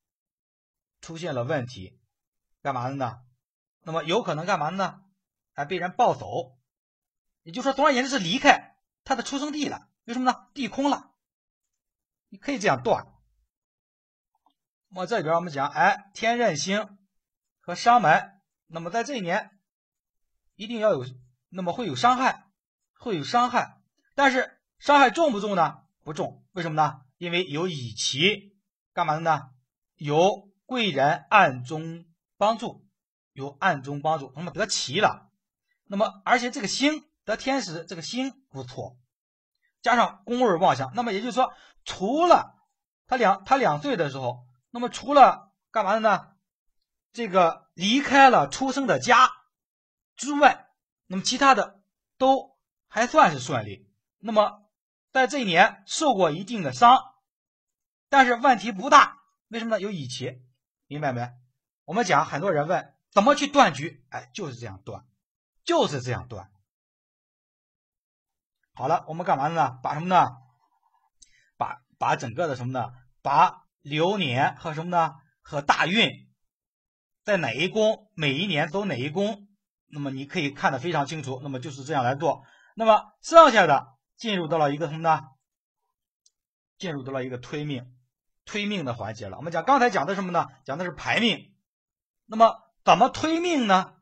干嘛的呢？那么有可能干嘛呢？哎，被人抱走，也就是说，总而言之是离开他的出生地了。为什么呢？地空了，你可以这样断。那么这里边我们讲，哎，天刃星和伤门，那么在这一年一定要有，那么会有伤害，但是伤害重不重呢？不重，为什么呢？因为有乙奇，干嘛的呢？有贵人暗中帮助，那么得奇了。那么而且这个星得天时，这个星不错，加上宫位旺相，那么也就是说，除了他2岁的时候，那么除了干嘛的呢？这个离开了出生的家之外，那么其他的都还算是顺利。那么在这一年受过一定的伤，但是问题不大。为什么呢？有乙奇，明白没？我们讲很多人问怎么去断局，哎，就是这样断。好了，我们干嘛呢？把什么呢？把整个的什么呢？把流年和什么呢？和大运在哪一宫，每一年走哪一宫，那么你可以看得非常清楚。那么就是这样来做。那么剩下的进入到了一个什么呢？进入到了一个推命的环节了。我们刚才讲的什么呢？讲的是排命。那么怎么推命呢？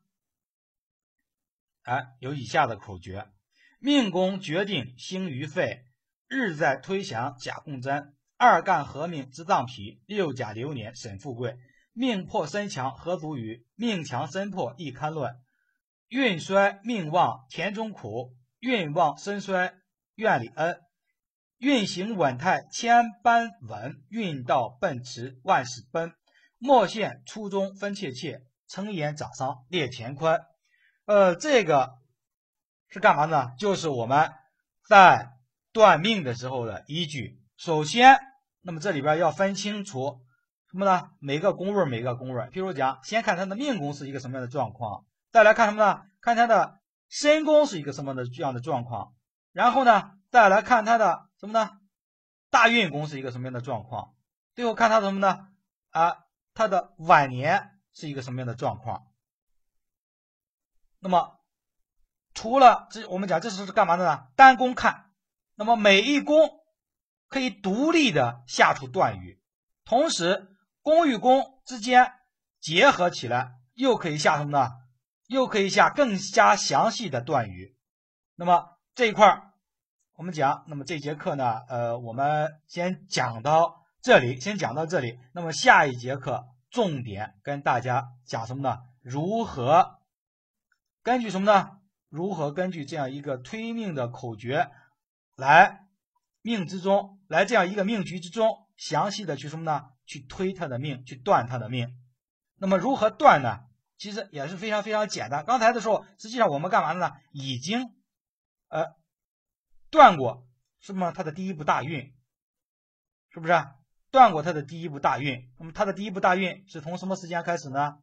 哎，有以下的口诀：命宫决定星于肺，日在推祥甲共真，二干合命之脏脾，六甲流年沈富贵，命破身强何足语，命强身破亦堪论，运衰命旺田中苦，运旺身衰院里恩，运行稳态千般稳，运道奔驰万事奔，末线初中分切切，成言长商列乾坤。这个是干嘛呢？就是我们在断命的时候的依据。首先，那么这里边要分清楚什么呢？每个宫位。譬如讲，先看他的命宫是一个什么样的状况，再来看什么呢？看他的身宫是一个什么样的状况，然后呢，再来看他的什么呢？ 大运宫是一个什么样的状况？最后看他什么呢？他的晚年是一个什么样的状况？那么除了我们讲这是干嘛的呢？单宫看，那么每一宫可以独立的下出断语，同时宫与宫之间结合起来，又可以下什么呢？又可以下更加详细的断语。那么这一块我们讲，那么这节课呢，我们先讲到这里，那么下一节课重点跟大家讲什么呢？如何根据什么呢？如何根据这样一个推命的口诀来这样一个命局之中，详细的去什么呢？去推他的命，去断他的命。那么如何断呢？其实也是非常非常简单。刚才的时候，实际上我们干嘛呢？已经断过什么？他的第一步大运，是不是？断过他的第一步大运。那么他的第一步大运是从什么时间开始呢？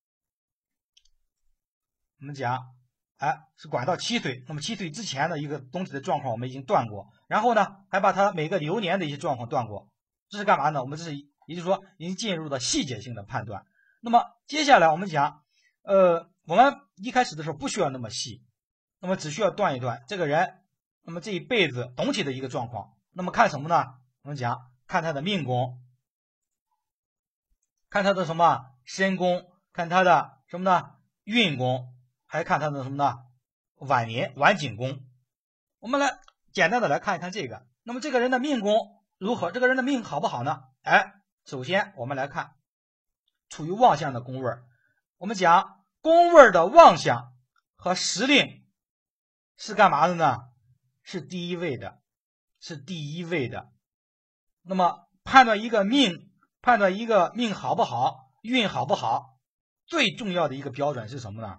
我们讲，是管到7岁。那么7岁之前的一个东西的状况我们已经断过，然后呢，还把他每个流年的一些状况断过。这是干嘛呢？我们这是也就是说已经进入了细节性的判断。那么接下来我们讲，我们一开始的时候不需要那么细，那么只需要断一断这个人，那么这一辈子总体的一个状况。那么看什么呢？我们讲看他的命宫，看他的什么身宫，看他的什么呢？运宫，还看他的什么呢？晚景宫。我们来简单的来看一看这个。那么这个人的命宫如何？这个人的命好不好呢？首先我们来看处于旺相的宫位。我们讲宫位的旺相和时令是干嘛的呢？是第一位的，那么判断一个命好不好，运好不好，最重要的一个标准是什么呢？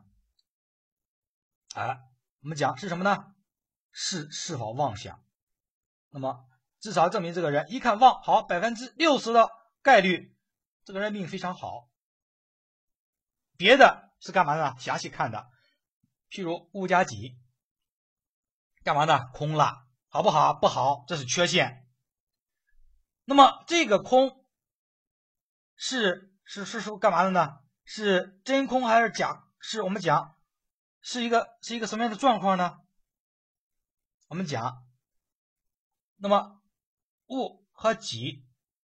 我们讲是什么呢？是否旺相。那么至少证明这个人一看旺好，60%的概率这个人命非常好。别的是干嘛呢？详细看的，譬如戊甲己干嘛呢？空了，好不好？不好，这是缺陷。那么这个空是干嘛的呢？是真空还是假？是我们讲是一个什么样的状况呢？我们讲，那么戊和己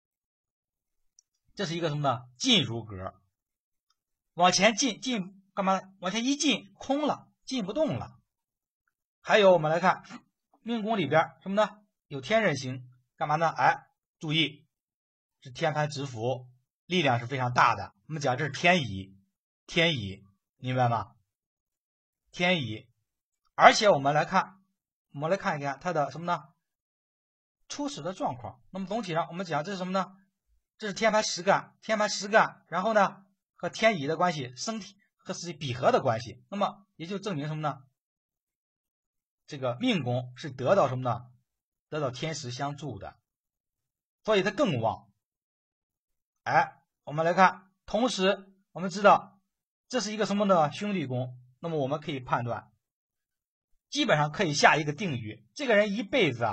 这是一个什么呢？进入格，往前进干嘛？往前一进空了，进不动了。还有我们来看命宫里边什么呢？有天刃星，干嘛呢？注意是天盘直符，力量是非常大的。我们讲这是天乙，明白吗？天乙，而且我们来看一看它的什么呢？初始的状况。那么总体上我们讲这是什么呢？这是天盘实干，然后呢和天乙的关系，升体和是比合的关系。那么也就证明什么呢？这个命宫是得到什么呢？得到天时相助的，所以它更旺。我们来看，同时我们知道这是一个什么呢？兄弟宫。那么我们可以判断，基本上可以下一个定语，这个人一辈子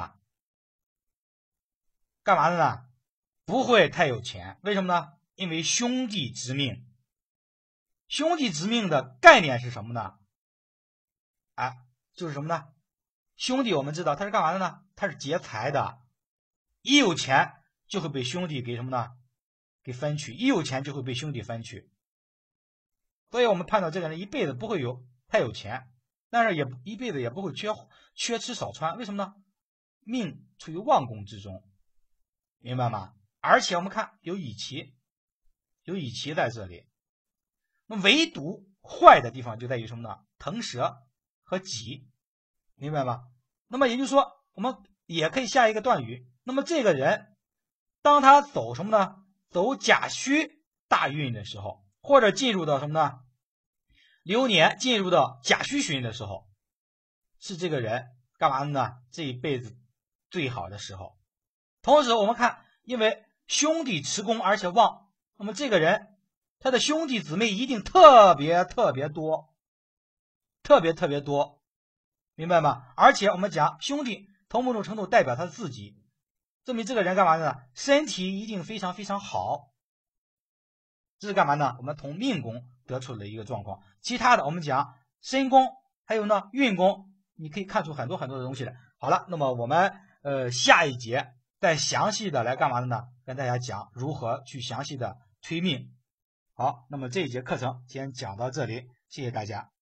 干嘛的呢？不会太有钱。为什么呢？因为兄弟之命。兄弟之命的概念是什么呢？就是什么呢？兄弟我们知道他是干嘛的呢？他是劫财的，一有钱就会被兄弟给什么呢？给分取，一有钱就会被兄弟分取。所以我们判断这个人一辈子不会太有钱，但是一辈子也不会缺吃少穿。为什么呢？命处于旺宫之中，明白吗？而且我们看有乙奇在这里。那唯独坏的地方就在于什么呢？腾蛇和己，明白吗？那么也就是说我们也可以下一个断语。那么这个人当他走什么呢？走甲戌大运的时候，或者进入到什么呢？流年进入到甲戌旬的时候，是这个人干嘛呢？这一辈子最好的时候。同时我们看，因为兄弟持宫而且旺，那么这个人他的兄弟姊妹一定特别多，明白吗？而且我们讲兄弟从某种程度代表他自己， 证明这个人干嘛呢？身体一定非常非常好。这是干嘛呢？我们从命宫得出了一个状况。其他的我们讲身宫，还有呢运宫，你可以看出很多很多的东西来。好了，那么我们下一节再详细的来干嘛的呢？跟大家讲如何去详细的推命。好，那么这一节课程先讲到这里，谢谢大家。